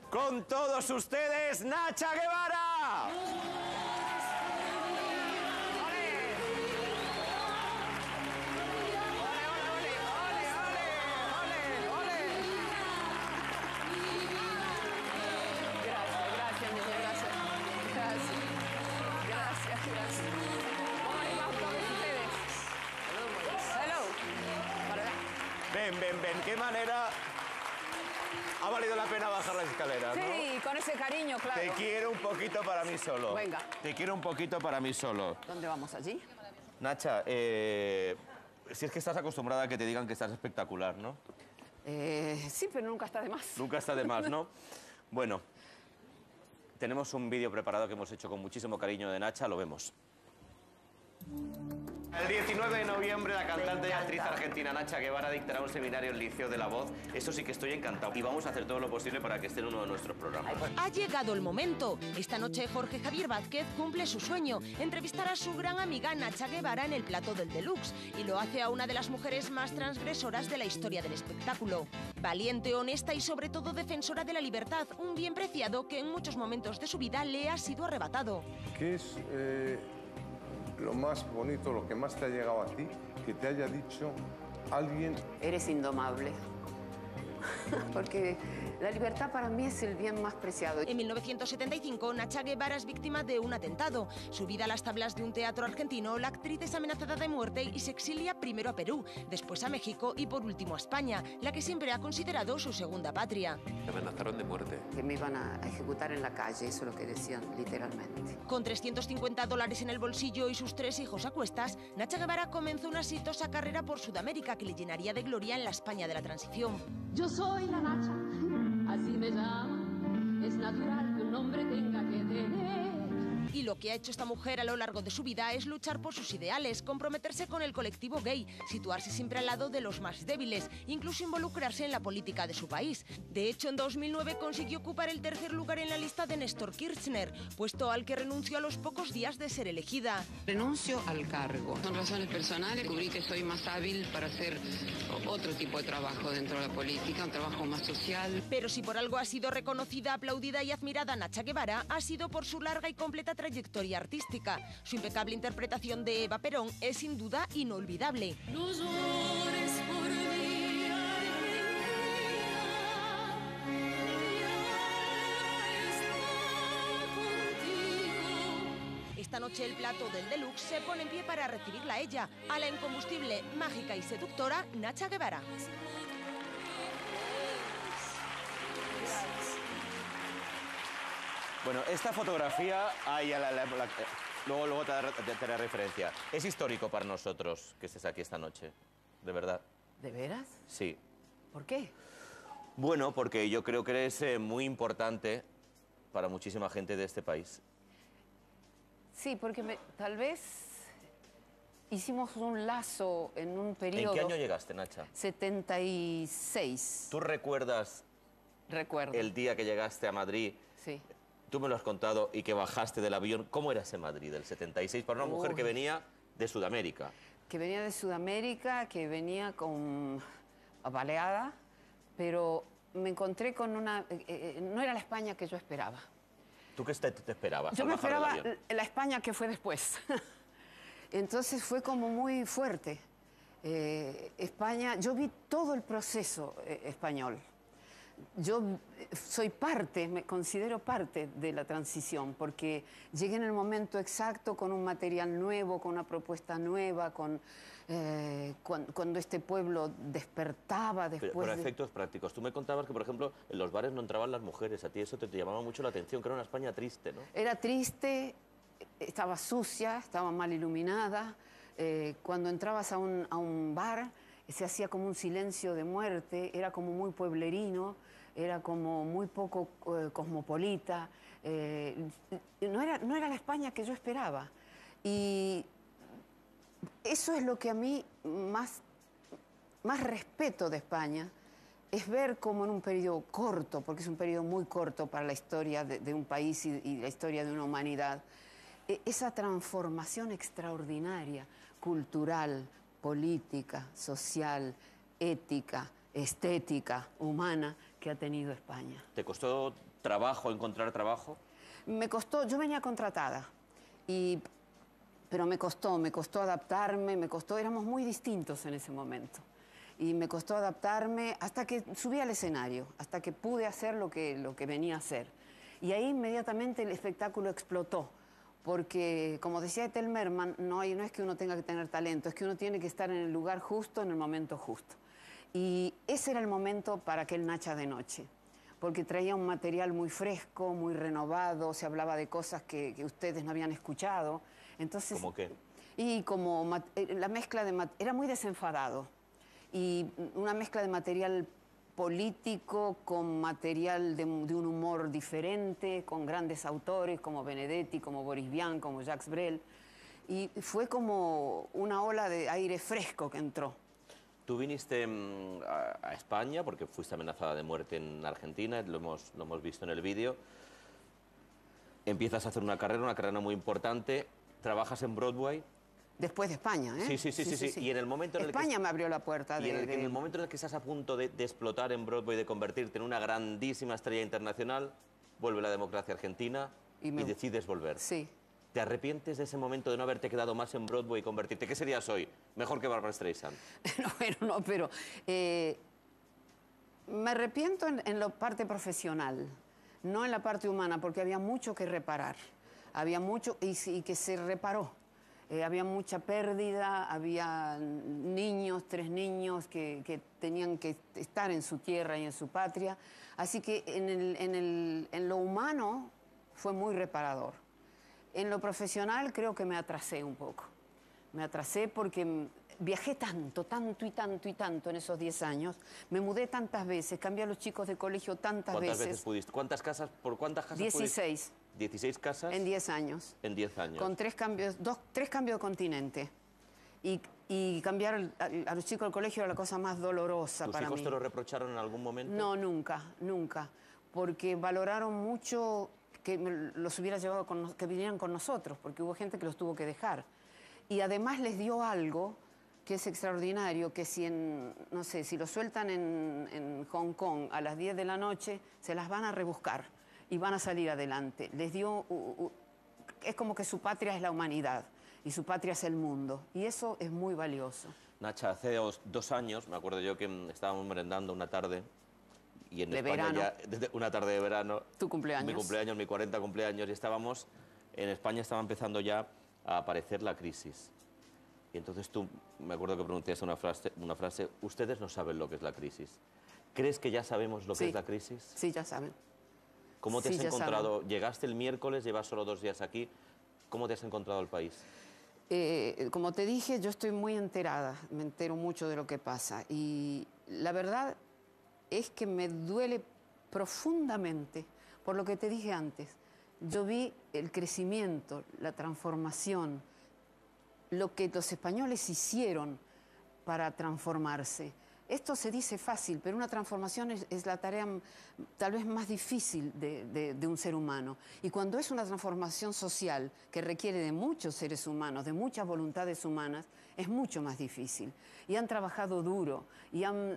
Con todos ustedes, Nacha Guevara. Ven, qué manera. Ha valido la pena bajar la escalera, ¿no? Sí, con ese cariño, claro. Te quiero un poquito para mí solo. Venga. Te quiero un poquito para mí solo. ¿Dónde vamos? ¿Allí? Nacha, si es que estás acostumbrada a que te digan que estás espectacular, ¿no? Sí, pero nunca está de más. Nunca está de más, ¿no? Bueno, tenemos un vídeo preparado que hemos hecho con muchísimo cariño de Nacha, lo vemos. El 19 de noviembre la cantante y actriz argentina Nacha Guevara dictará un seminario en el Liceo de la Voz. Eso sí que estoy encantado. Y vamos a hacer todo lo posible para que esté en uno de nuestros programas. Ha llegado el momento. Esta noche Jorge Javier Vázquez cumple su sueño, entrevistar a su gran amiga Nacha Guevara en el plató del Deluxe. Y lo hace a una de las mujeres más transgresoras de la historia del espectáculo. Valiente, honesta y sobre todo defensora de la libertad, un bien preciado que en muchos momentos de su vida le ha sido arrebatado. ¿Qué es lo más bonito, lo que más te ha llegado a ti, que te haya dicho alguien? Eres indomable. Porque la libertad para mí es el bien más preciado. En 1975, Nacha Guevara es víctima de un atentado. Subida a las tablas de un teatro argentino, la actriz es amenazada de muerte y se exilia primero a Perú, después a México y por último a España, la que siempre ha considerado su segunda patria. Me amenazaron de muerte. Que me iban a ejecutar en la calle, eso es lo que decían literalmente. Con $350 en el bolsillo y sus 3 hijos a cuestas, Nacha Guevara comenzó una exitosa carrera por Sudamérica que le llenaría de gloria en la España de la transición. Yo soy la Nacha, así me llaman, es natural que un hombre tenga que tener. Y lo que ha hecho esta mujer a lo largo de su vida es luchar por sus ideales, comprometerse con el colectivo gay, situarse siempre al lado de los más débiles, incluso involucrarse en la política de su país. De hecho, en 2009 consiguió ocupar el 3er lugar en la lista de Néstor Kirchner, puesto al que renunció a los pocos días de ser elegida. Renuncio al cargo. Son razones personales. Descubrí que soy más hábil para hacer otro tipo de trabajo dentro de la política, un trabajo más social. Pero si por algo ha sido reconocida, aplaudida y admirada Nacha Guevara, ha sido por su larga y completa trayectoria artística. Su impecable interpretación de Eva Perón es sin duda inolvidable. No llores por mí, ay, Esta noche el plató del Deluxe se pone en pie para recibirla a ella, a la incombustible, mágica y seductora Nacha Guevara. Bueno, esta fotografía, luego te daré referencia. Es histórico para nosotros que estés aquí esta noche, de verdad. ¿De veras? Sí. ¿Por qué? Bueno, porque yo creo que eres muy importante para muchísima gente de este país. Sí, porque tal vez hicimos un lazo en un periodo... ¿En qué año llegaste, Nacha? 76. ¿Tú recuerdas Recuerdo. el día que llegaste a Madrid? Sí. Tú me lo has contado y que bajaste del avión. ¿Cómo era ese Madrid del 76 para una mujer que venía de Sudamérica? Que venía de Sudamérica, que venía con baleada, pero me encontré con una... no era la España que yo esperaba. ¿Tú qué te esperabas? Yo me esperaba la España que fue después. Entonces fue como muy fuerte. España, yo vi todo el proceso español. Yo soy parte, me considero parte de la transición, porque llegué en el momento exacto con un material nuevo, con una propuesta nueva, cuando este pueblo despertaba después Pero por efectos prácticos. Tú me contabas que, por ejemplo, en los bares no entraban las mujeres. A ti eso te llamaba mucho la atención, que era una España triste, ¿no? Era triste, estaba sucia, estaba mal iluminada. Cuando entrabas a un bar, se hacía como un silencio de muerte, era como muy pueblerino, era como muy poco cosmopolita. No era la España que yo esperaba. Y eso es lo que a mí más respeto de España, es ver cómo en un periodo corto, porque es un periodo muy corto para la historia de un país y la historia de una humanidad, esa transformación extraordinaria, cultural, política, social, ética, estética, humana que ha tenido España. ¿Te costó trabajo encontrar trabajo? Me costó, yo venía contratada, pero me costó adaptarme, éramos muy distintos en ese momento. Y me costó adaptarme hasta que subí al escenario, hasta que pude hacer lo que venía a hacer. Y ahí inmediatamente el espectáculo explotó, porque, como decía Ethel Merman, no es que uno tenga que tener talento, es que uno tiene que estar en el lugar justo, en el momento justo. Y ese era el momento para aquel Nacha de Noche, porque traía un material muy fresco, muy renovado, se hablaba de cosas que ustedes no habían escuchado. Entonces, ¿Cómo qué? Y como la mezcla era muy desenfadado, y una mezcla de material político con material de un humor diferente, con grandes autores como Benedetti, como Boris Vian, como Jacques Brel, y fue como una ola de aire fresco que entró. Tú viniste a España porque fuiste amenazada de muerte en Argentina, lo hemos visto en el vídeo. Empiezas a hacer una carrera muy importante, trabajas en Broadway. Después de España, ¿eh? Sí. Y en el momento en el que España me abrió la puerta en el momento en el que estás a punto de explotar en Broadway, de convertirte en una grandísima estrella internacional, vuelve la democracia argentina y decides volver. Sí. ¿Te arrepientes de ese momento de no haberte quedado más en Broadway y convertirte? ¿Qué serías hoy? Mejor que Barbra Streisand. No, pero me arrepiento en la parte profesional, no en la parte humana, porque había mucho que reparar. Había mucho y que se reparó. Había mucha pérdida, había niños, 3 niños que tenían que estar en su tierra y en su patria. Así que en lo humano fue muy reparador. En lo profesional creo que me atrasé un poco. Me atrasé porque viajé tanto en esos 10 años. Me mudé tantas veces, cambié a los chicos de colegio tantas veces. ¿Cuántas veces pudiste? ¿Cuántas casas? ¿Por cuántas casas 16. pudiste? 16 casas. En 10 años. En 10 años. Con 3 cambios de continente. Y cambiar a los chicos del colegio era la cosa más dolorosa para mí. ¿Tus hijos te lo reprocharon en algún momento? No, nunca. Porque valoraron mucho que los hubiera llevado, que vinieran con nosotros, porque hubo gente que los tuvo que dejar. Y además les dio algo que es extraordinario, que si no sé, si los sueltan en Hong Kong a las 10 de la noche, se las van a rebuscar y van a salir adelante. Les dio... es como que su patria es la humanidad y su patria es el mundo. Y eso es muy valioso. Nacha, hace 2 años, me acuerdo yo que estábamos merendando una tarde y en España verano. ya, una tarde de verano. Tu cumpleaños. Mi cumpleaños, mi 40 cumpleaños, y en España estaba empezando ya a aparecer la crisis. Y entonces tú, me acuerdo que pronunciaste una frase, ustedes no saben lo que es la crisis. ¿Crees que ya sabemos lo que es la crisis? Sí, ya saben. ¿Cómo te has encontrado? Llegaste el miércoles, llevas solo 2 días aquí. ¿Cómo te has encontrado el país? Como te dije, yo estoy muy enterada, me entero mucho de lo que pasa. Y la verdad es que me duele profundamente por lo que te dije antes. Yo vi el crecimiento, la transformación, lo que los españoles hicieron para transformarse. Esto se dice fácil, pero una transformación es la tarea tal vez más difícil de un ser humano. Y cuando es una transformación social que requiere de muchos seres humanos, de muchas voluntades humanas, es mucho más difícil. Y han trabajado duro, y han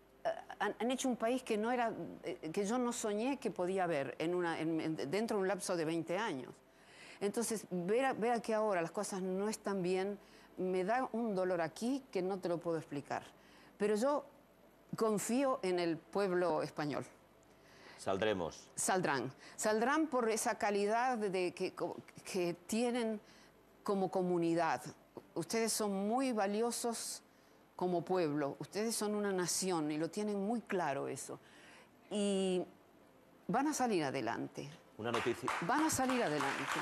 hecho un país que que yo no soñé que podía haber dentro de un lapso de 20 años. Entonces, ver que ahora las cosas no están bien, me da un dolor aquí que no te lo puedo explicar. Pero yo confío en el pueblo español. Saldremos. Saldrán. Saldrán por esa calidad que tienen como comunidad. Ustedes son muy valiosos como pueblo. Ustedes son una nación y lo tienen muy claro eso. Y van a salir adelante. Una noticia. Van a salir adelante.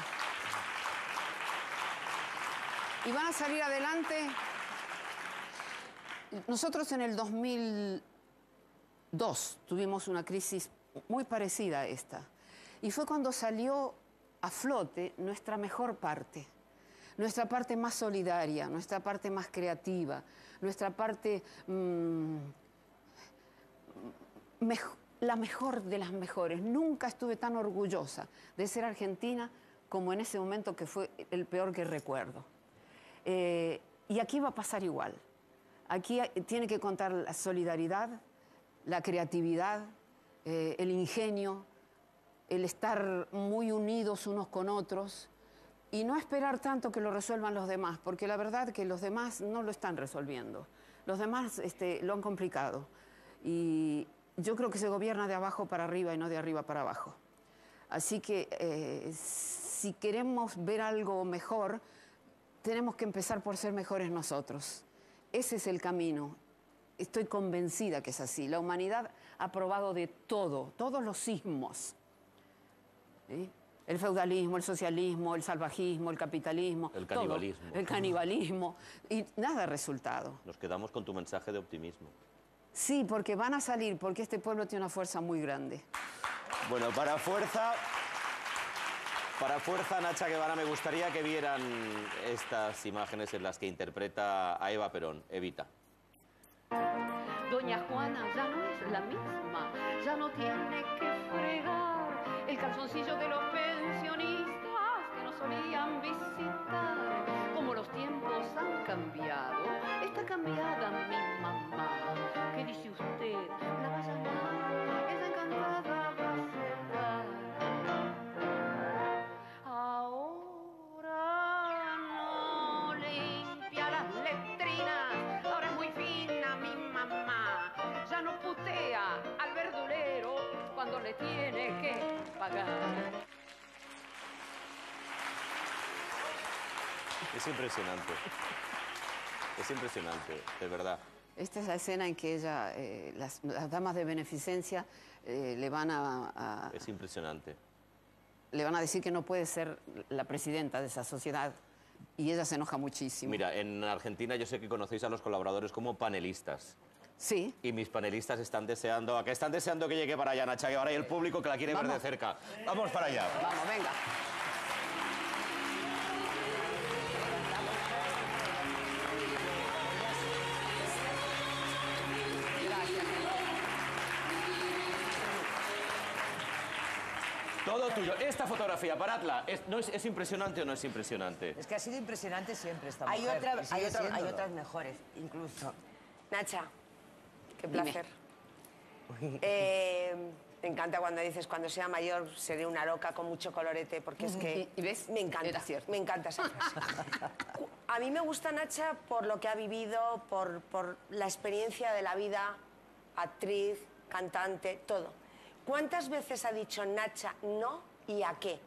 Y van a salir adelante. Nosotros en el 2002 tuvimos una crisis muy parecida a esta. Y fue cuando salió a flote nuestra mejor parte. Nuestra parte más solidaria, nuestra parte más creativa, nuestra parte la mejor de las mejores. Nunca estuve tan orgullosa de ser argentina como en ese momento, que fue el peor que recuerdo. Y aquí va a pasar igual. Aquí tiene que contar la solidaridad, la creatividad, el ingenio, el estar muy unidos unos con otros y no esperar tanto que lo resuelvan los demás, porque la verdad que los demás no lo están resolviendo. Los demás lo han complicado y yo creo que se gobierna de abajo para arriba y no de arriba para abajo. Así que si queremos ver algo mejor, tenemos que empezar por ser mejores nosotros. Ese es el camino. Estoy convencida que es así. La humanidad ha probado de todo, todos los sismos. ¿Sí? El feudalismo, el socialismo, el salvajismo, el capitalismo. El canibalismo. Todo, el canibalismo. Y nada resultado. Nos quedamos con tu mensaje de optimismo. Sí, porque van a salir, porque este pueblo tiene una fuerza muy grande. Bueno, para fuerza, Nacha Guevara, me gustaría que vieran estas imágenes en las que interpreta a Eva Perón, Evita. Doña Juana ya no es la misma, ya no tiene que fregar el calzoncillo de los pensionistas que nos solían visitar. Como los tiempos han cambiado, está cambiada mi mamá. ¿Qué dice usted? La va a llamar, ella encantada va a aceptar. Ahora no limpia las letrinas, ahora es muy fina mi mamá. Ya no putea al verdulero cuando le tiene que pagar. Es impresionante. Es impresionante, de verdad. Esta es la escena en que ella, las damas de beneficencia le van a Es impresionante. le van a decir que no puede ser la presidenta de esa sociedad y ella se enoja muchísimo. Mira, en Argentina yo sé que conocéis a los colaboradores como panelistas. Sí. Y mis panelistas están deseando que llegue para allá Nacha Guevara y el público que la quiere ver de cerca. Vamos para allá. Vamos, venga. Todo tuyo. Esta fotografía, paradla. ¿Es impresionante o no es impresionante? Es que ha sido impresionante siempre esta Hay, mujer. y sigue hay siéndolo. otras mejores, incluso. Nacha, qué Dime. placer. Me encanta cuando dices, cuando sea mayor seré una loca con mucho colorete, porque es que ¿Y ves? me encanta, Era cierto. me encanta esa frase. A mí me gusta Nacha por lo que ha vivido, por la experiencia de la vida, actriz, cantante, todo. ¿Cuántas veces ha dicho Nacha no y a qué?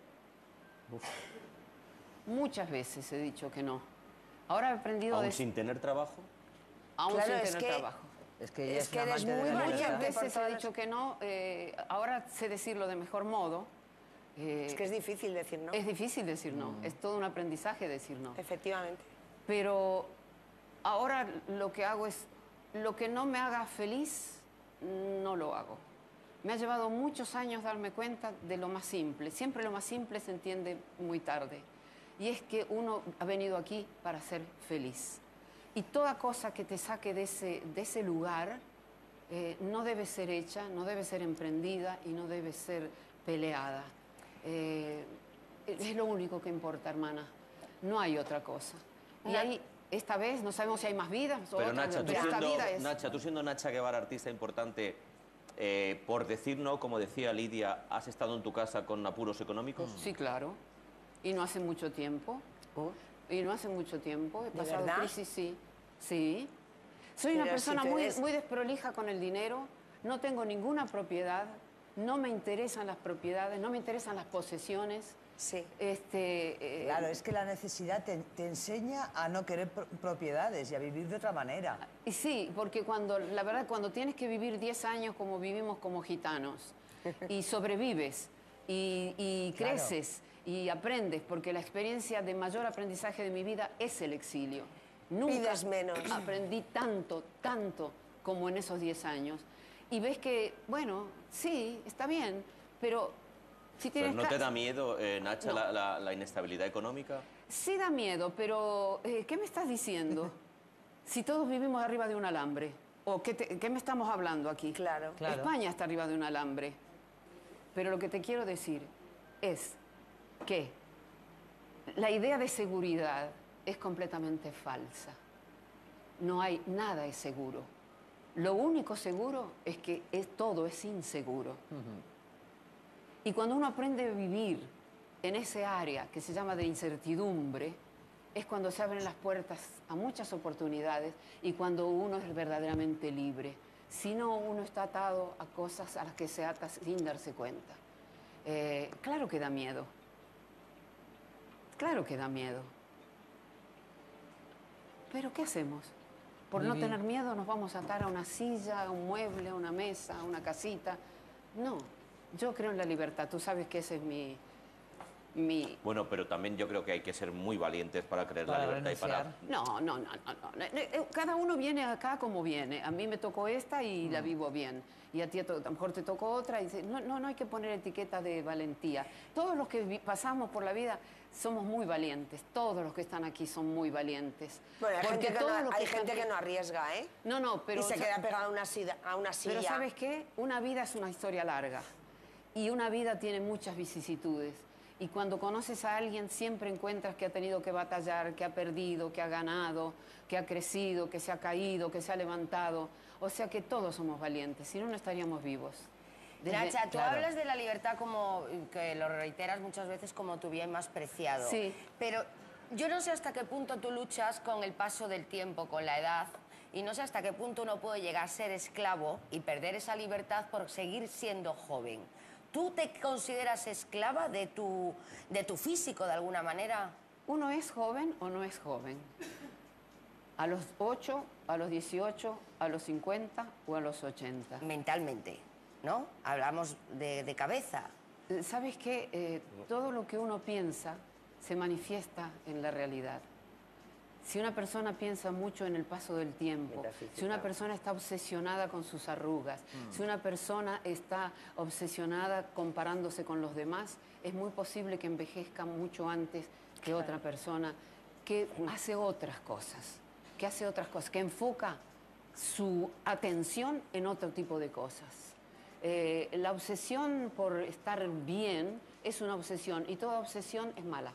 Muchas veces he dicho que no. Ahora he aprendido ¿Aún de... sin tener trabajo? Aún Claro, sin es tener que- trabajo. Es que ella Es es, que una eres amante muy de la valiente. libertad. Muchas por veces he todas dicho que no. Ahora sé decirlo de mejor modo. Es que es difícil decir no. Es difícil decir no. Es todo un aprendizaje decir no. Efectivamente. Pero ahora lo que hago es, lo que no me haga feliz, no lo hago. Me ha llevado muchos años darme cuenta de lo más simple. Siempre lo más simple se entiende muy tarde. Y es que uno ha venido aquí para ser feliz. Y toda cosa que te saque de ese lugar no debe ser hecha, no debe ser emprendida y no debe ser peleada. Es lo único que importa, hermana. No hay otra cosa. Y ahí, esta vez, no sabemos si hay más vidas o Pero otras, Nacha, pero esta vida es... tú siendo Nacha Guevara, artista importante, por decir no, como decía Lidia, ¿has estado en tu casa con apuros económicos? Sí, claro. Y no hace mucho tiempo. Y no hace mucho tiempo. He ¿De pasado verdad? crisis, sí. Sí. Soy una Pero persona si te muy, ves- muy desprolija con el dinero. No tengo ninguna propiedad. No me interesan las propiedades. No me interesan las posesiones. Sí. Claro, es que la necesidad te enseña a no querer propiedades y a vivir de otra manera. Y sí, porque la verdad, cuando tienes que vivir 10 años como vivimos como gitanos, y sobrevives, y Claro. creces, y aprendes, porque la experiencia de mayor aprendizaje de mi vida es el exilio. Nunca Pides menos. aprendí tanto, tanto como en esos 10 años. Y ves que, bueno, sí, está bien, pero si ¿Pero tienes... no te da miedo, Nacha, No. la inestabilidad económica? Sí da miedo, pero ¿qué me estás diciendo? Si todos vivimos arriba de un alambre. ¿O qué me estamos hablando aquí? Claro. Claro. España está arriba de un alambre. Pero lo que te quiero decir es que la idea de seguridad es completamente falsa. No hay nada es seguro. Lo único seguro es que todo es inseguro. Y cuando uno aprende a vivir en ese área que se llama de incertidumbre, es cuando se abren las puertas a muchas oportunidades y cuando uno es verdaderamente libre. Si no, uno está atado a cosas a las que se ata sin darse cuenta. Claro que da miedo. Claro que da miedo. Pero ¿qué hacemos? Por no tener miedo nos vamos a atar a una silla, a un mueble, a una mesa, a una casita. No, yo creo en la libertad. Tú sabes que ese es mi... Bueno, pero también yo creo que hay que ser muy valientes para creer la libertad y para... No. Cada uno viene acá como viene. A mí me tocó esta y la vivo bien. Y a ti a lo mejor te tocó otra. Y no hay que poner etiqueta de valentía. Todos los que pasamos por la vida somos muy valientes. Todos los que están aquí son muy valientes. Bueno, hay gente que no arriesga, ¿eh? No, pero... Y se queda pegada a una silla. Pero ¿sabes qué? Una vida es una historia larga. Y una vida tiene muchas vicisitudes. Y cuando conoces a alguien siempre encuentras que ha tenido que batallar, que ha perdido, que ha ganado, que ha crecido, que se ha caído, que se ha levantado. O sea que todos somos valientes, si no, no estaríamos vivos. Nacha, tú hablas de la libertad como, que lo reiteras muchas veces como tu bien más preciado. Sí. Pero yo no sé hasta qué punto tú luchas con el paso del tiempo, con la edad, y no sé hasta qué punto uno puede llegar a ser esclavo y perder esa libertad por seguir siendo joven. ¿Tú te consideras esclava de tu físico de alguna manera? ¿Uno es joven o no es joven? ¿A los 8, a los 18, a los 50 o a los 80? Mentalmente, ¿no? Hablamos de cabeza. ¿Sabes qué? Todo lo que uno piensa se manifiesta en la realidad. Si una persona piensa mucho en el paso del tiempo, si una persona está obsesionada con sus arrugas, si una persona está obsesionada comparándose con los demás, es muy posible que envejezca mucho antes que otra persona que hace otras cosas, que enfoca su atención en otro tipo de cosas. La obsesión por estar bien es una obsesión y toda obsesión es mala.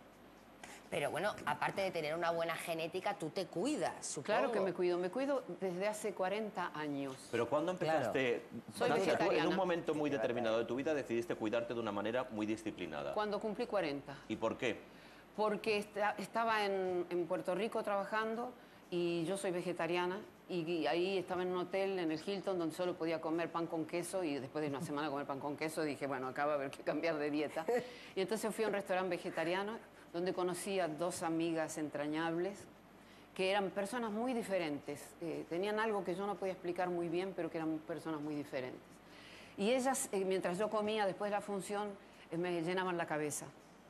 Pero bueno, aparte de tener una buena genética, tú te cuidas, supongo. Claro que me cuido desde hace 40 años. Pero ¿cuándo empezaste? Soy Nacha, tú vegetariana. en un momento muy determinado de tu vida decidiste cuidarte de una manera muy disciplinada. Cuando cumplí 40. ¿Y por qué? Porque estaba en Puerto Rico trabajando y yo soy vegetariana y ahí estaba en un hotel en el Hilton donde solo podía comer pan con queso y después de una semana comer pan con queso dije, bueno, acá va a haber que cambiar de dieta. Y entonces fui a un restaurante vegetariano donde conocí a 2 amigas entrañables que eran personas muy diferentes. Tenían algo que yo no podía explicar muy bien, pero que eran personas muy diferentes. Y ellas, mientras yo comía después de la función, me llenaban la cabeza.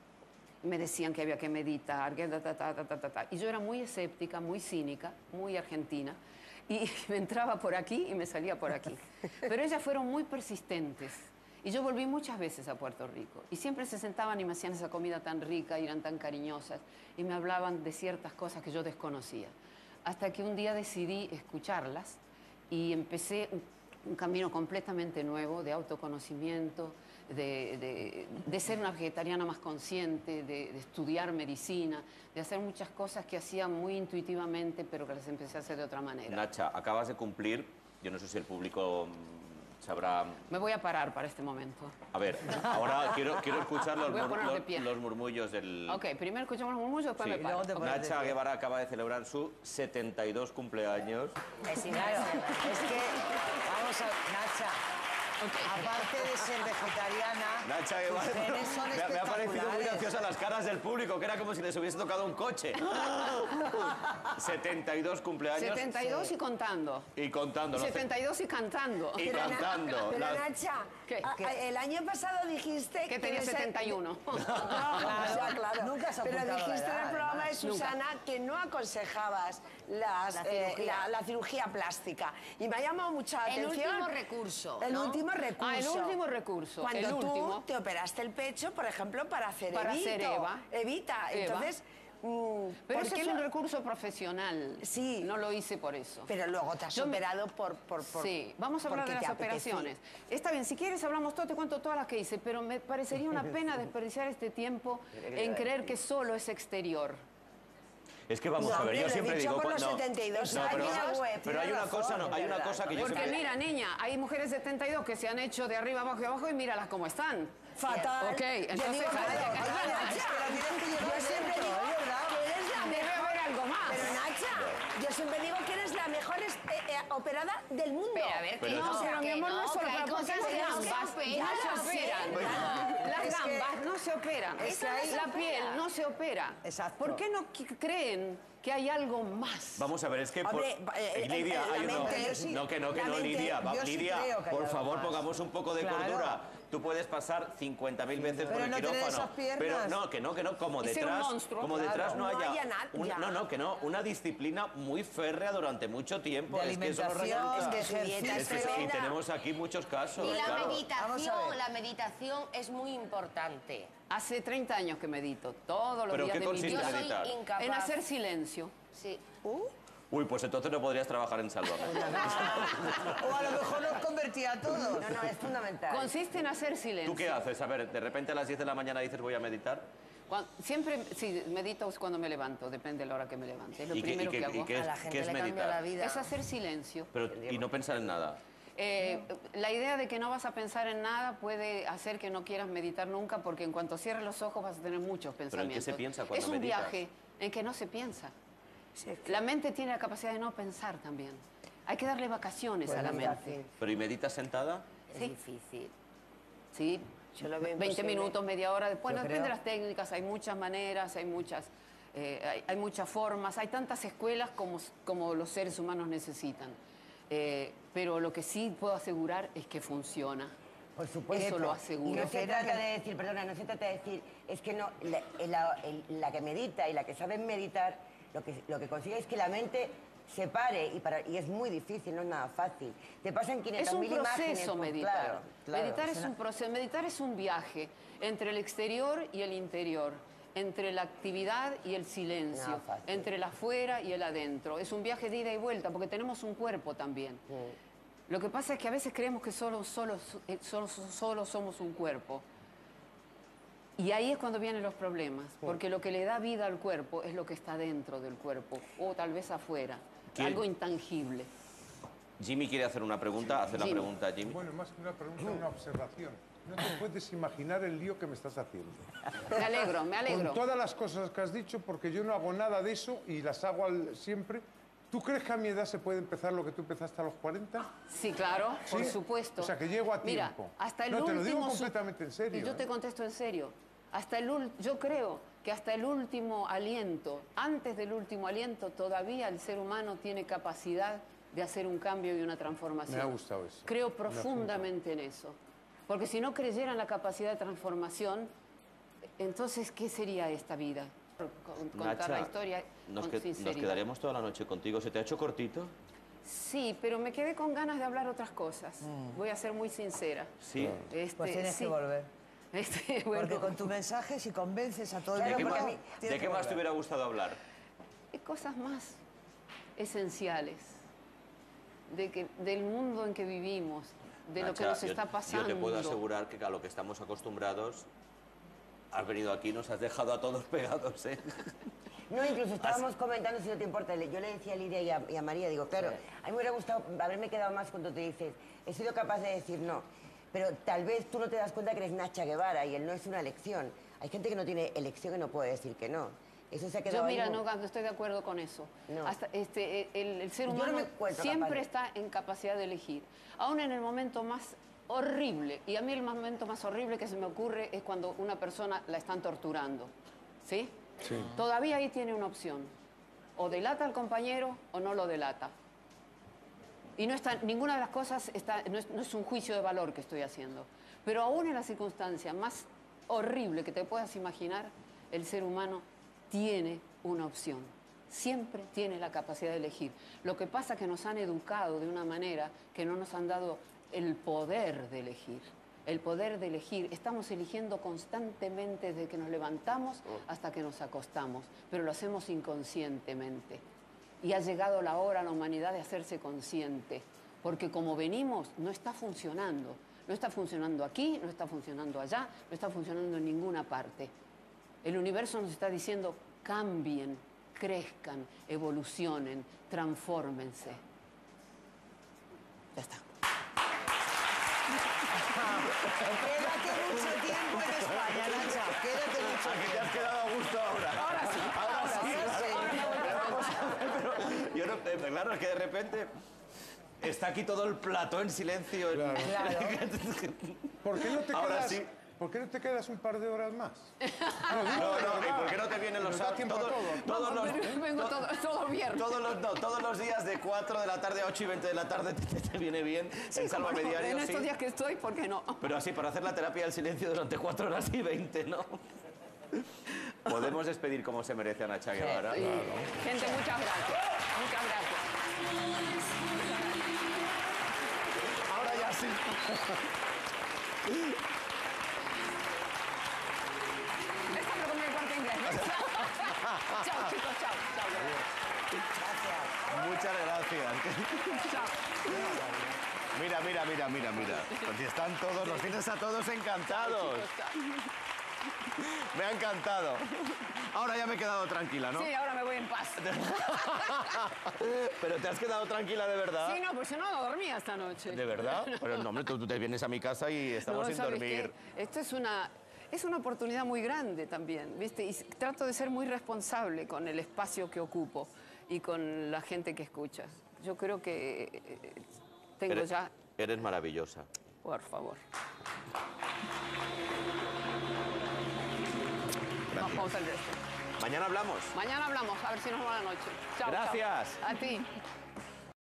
Me decían que había que meditar, que Y yo era muy escéptica, muy cínica, muy argentina. Y me entraba por aquí y me salía por aquí. Pero ellas fueron muy persistentes. Y yo volví muchas veces a Puerto Rico. Y siempre se sentaban y me hacían esa comida tan rica y eran tan cariñosas. Y me hablaban de ciertas cosas que yo desconocía. Hasta que un día decidí escucharlas y empecé un camino completamente nuevo de autoconocimiento, de ser una vegetariana más consciente, de estudiar medicina, de hacer muchas cosas que hacía muy intuitivamente, pero que las empecé a hacer de otra manera. Nacha, acabas de cumplir, yo no sé si el público sabrá... Me voy a parar para este momento. A ver, ahora quiero escuchar Voy a poner de pie. los murmullos del... Ok, primero escuchamos los murmullos, después me paro. Nacha Guevara acaba de celebrar su 72 cumpleaños. Sí, claro. Es que, vamos a... Nacha, aparte de ser vegetariana, Nacha Guevara, tus genes son me ha parecido muy espectaculares. graciosas las caras del público, que era como si les hubiese tocado un coche. 72 cumpleaños. 72 y contando. Y contando. 72 y cantando. Y cantando. Pero Nacha, el año pasado dijiste que tenía 71. Claro. Nunca has Pero apuntado la dijiste en edad, el programa de además. Susana que no aconsejabas la cirugía plástica. Y me ha llamado mucho la El atención. último recurso, El ¿no? último recurso. Ah, el último recurso. Cuando el tú último. te operaste el pecho, por ejemplo, para hacer Para hacer Evita. Entonces... Pero ¿por ese qué es un lo- recurso profesional. Sí. No lo hice por eso. Pero luego te has Yo me- operado por Sí, vamos a hablar de porque las te apetecía. operaciones. Está bien, si quieres hablamos todo, te cuento todas las que hice, pero me parecería una pena desperdiciar este tiempo en creer que solo es exterior. Es que vamos No, a ver, hombre, yo lo he siempre dicho digo... por los 72 años. Pero hay una cosa, no, hay una cosa que yo Porque siempre... mira, niña, hay mujeres de 72 que se han hecho de arriba abajo y abajo y míralas cómo están. Fatal. Ok, Yo entonces... digo, yo siempre digo que eres la Debe mejor. haber algo más. Pero Nacha, yo siempre digo que eres la mejor operada del mundo. Pero a ver, Pero- que No, pero mi amor, no es solo que hay para cosas porque que las no se gambas operan. no se operan. Las Es que- gambas no se operan. Eso no se La opera. piel no se opera. Exacto. ¿Por qué no creen que hay algo más? Vamos a ver, es que... Hombre, Lidia, la hay uno- mente, yo sí. No, que no, La mente, Lidia. yo sí Lidia, creo que hay por algo favor, más. pongamos un poco de Claro. cordura. Tú puedes pasar 50.000 veces por Pero el no tener quirófano. esas piernas. Pero no, como Y ser un detrás, monstruo, como claro. detrás no No haya... haya nada, ya. No, una disciplina muy férrea durante mucho tiempo. De Es que eso no alimentación, resulta. es que su dieta Es que sí, tremenda. tenemos aquí muchos casos. Y la claro. Vamos a ver. meditación es muy importante. Hace 30 años que medito, todos los ¿Pero días qué de mi consiste vida. Yo soy meditar? incapaz. En hacer silencio. Sí. Uy, pues entonces no podrías trabajar en Sálvame. O a lo mejor nos convertía a todos. No, no, es fundamental. Consiste en hacer silencio. ¿Tú qué haces? A ver, de repente a las 10 de la mañana dices voy a meditar. Siempre, sí, medito cuando me levanto, depende de la hora que me levante. Es lo ¿Y qué- primero y qué- que hago. y qué A es- la qué gente es le cambia meditar? la vida. Es hacer silencio. Pero, y no pensar en nada. La idea de que no vas a pensar en nada puede hacer que no quieras meditar nunca, porque en cuanto cierres los ojos vas a tener muchos ¿Pero en pensamientos. qué se piensa cuando Es un meditas? viaje en que no se piensa. La mente tiene la capacidad de no pensar también. Hay que darle vacaciones a la mente. ¿Pero y meditas sentada? Es Sí. difícil. Sí, Yo lo veo 20 imposible. minutos, media hora. Bueno, Yo depende de creo. las técnicas, hay muchas maneras, hay muchas formas, hay tantas escuelas como los seres humanos necesitan. Pero lo que sí puedo asegurar es que funciona. Por supuesto. Eso lo Y aseguro. no se trata de decir, perdona, no se trata de decir, es que no, la que medita y la que sabe meditar, lo que consigue es que la mente se pare y es muy difícil, no es nada fácil. Te pasan 500.000 Es un imágenes. proceso pues, meditar. claro, Meditar es un proceso. Meditar es un viaje entre el exterior y el interior, entre la actividad y el silencio, No, fácil. entre el afuera y el adentro. Es un viaje de ida y vuelta porque tenemos un cuerpo también. Lo que pasa es que a veces creemos que solo somos un cuerpo. Y ahí es cuando vienen los problemas, porque lo que le da vida al cuerpo es lo que está dentro del cuerpo, o tal vez afuera, ¿Quién? algo intangible. Jimmy quiere hacer una pregunta. Hace la Jimmy. pregunta, Jimmy. Bueno, más que una pregunta, una observación. No te puedes imaginar el lío que me estás haciendo. Me alegro, me alegro. Con todas las cosas que has dicho, porque yo no hago nada de eso y las hago siempre. ¿Tú crees que a mi edad se puede empezar lo que tú empezaste a los 40? Sí, claro, por ¿Sí? supuesto. O sea, que llego a Mira, tiempo. hasta el No, te último... lo digo completamente en serio. Y yo te ¿eh? contesto en serio. Yo creo que hasta el último aliento, antes del último aliento, todavía el ser humano tiene capacidad de hacer un cambio y una transformación. Me ha gustado eso. Creo Me profundamente en eso. Porque si no creyera en la capacidad de transformación, entonces, ¿qué sería esta vida? Contar Nacha, la historia nos con sinceridad. quedaríamos toda la noche contigo. ¿Se te ha hecho cortito? Sí, pero me quedé con ganas de hablar otras cosas. Voy a ser muy sincera. Sí. Pues tienes que volver. Bueno, Porque con tu mensaje, si convences a todo el ¿De qué mundo... más, tienes de que qué más te volver. hubiera gustado hablar? cosas más esenciales del mundo en que vivimos, de lo que Nacha, nos está pasando. Yo te puedo asegurar que a lo que estamos acostumbrados, has venido aquí y nos has dejado a todos pegados, ¿eh? No, incluso estábamos comentando, si no te importa, yo le decía a Lidia y a María, digo, claro, a mí me hubiera gustado haberme quedado más cuando te dices, he sido capaz de decir no, pero tal vez tú no te das cuenta que eres Nacha Guevara y él no es una elección. Hay gente que no tiene elección y no puede decir que no. Eso se ha quedado Yo, mira, ahí. no estoy de acuerdo con eso. No. Hasta, el ser Yo no humano me encuentro siempre capaz está en capacidad de elegir. Aún en el momento más horrible, y a mí el momento más horrible que se me ocurre es cuando una persona la están torturando. ¿Sí? Sí. Todavía ahí tiene una opción. O delata al compañero o no lo delata. Y no está, ninguna de las cosas no es un juicio de valor que estoy haciendo. Pero aún en la circunstancia más horrible que te puedas imaginar, el ser humano tiene una opción. Siempre tiene la capacidad de elegir. Lo que pasa es que nos han educado de una manera que no nos han dado el poder de elegir. El poder de elegir. Estamos eligiendo constantemente desde que nos levantamos hasta que nos acostamos, pero lo hacemos inconscientemente. Y ha llegado la hora a la humanidad de hacerse consciente, porque como venimos no está funcionando. No está funcionando aquí, no está funcionando allá, no está funcionando en ninguna parte. El universo nos está diciendo, cambien, crezcan, evolucionen, transfórmense. Ya está. Quédate mucho tiempo en España, Nacha. Quédate mucho ¿A que te has quedado a gusto ahora? Ahora sí. Yo no, claro, es que de repente está aquí todo el plató en silencio. Claro. ¿Por qué no te Ahora quedas? sí. ¿Por qué no te quedas un par de horas más? No, ¿y por qué no te vienen los Nos da sábados? tiempo a todo. Vengo todo viernes. Todos los días de 4 de la tarde a 8 y 20 de la tarde te viene bien en Sálvame Bueno, Diario. en estos sí. días que estoy, ¿por qué no? Pero así, para hacer la terapia del silencio durante 4 horas y 20, ¿no? Podemos despedir como se merece a Nacha Guevara. Sí. Gente, muchas gracias. Muchas gracias. Ahora ya sí. Déjame comer el Corte Inglés. Chao, chicos, chao. Chao, Gracias. Muchas gracias. chao. Mira. Pues si están todos, los tienes a todos encantados. Me ha encantado. Ahora ya me he quedado tranquila, ¿no? Sí, ahora me voy en paz. Pero te has quedado tranquila de verdad. Sí, no, pues yo no dormía esta noche. ¿De verdad? Pero no, hombre, tú te vienes a mi casa y estamos No, sin ¿sabes dormir. qué? Esto es una oportunidad muy grande también, ¿viste? Y trato de ser muy responsable con el espacio que ocupo y con la gente que escucha. Yo creo que tengo ya... Eres maravillosa. Por favor. Gracias. Vamos al resto. Mañana hablamos. Mañana hablamos, a ver si nos va la noche. Chao, Gracias. chao. A ti.